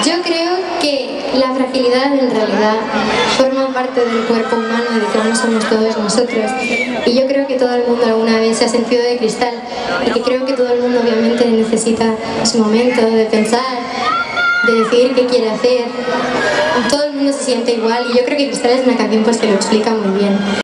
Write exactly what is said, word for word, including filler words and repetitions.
Yo creo que la fragilidad en realidad forma parte del cuerpo humano, de que no somos todos nosotros. Y yo creo que todo el mundo alguna vez se ha sentido de cristal y que creo que todo el mundo obviamente necesita su momento de pensar, de decidir qué quiere hacer. Todo el mundo se siente igual y yo creo que Cristal es una canción pues que lo explica muy bien.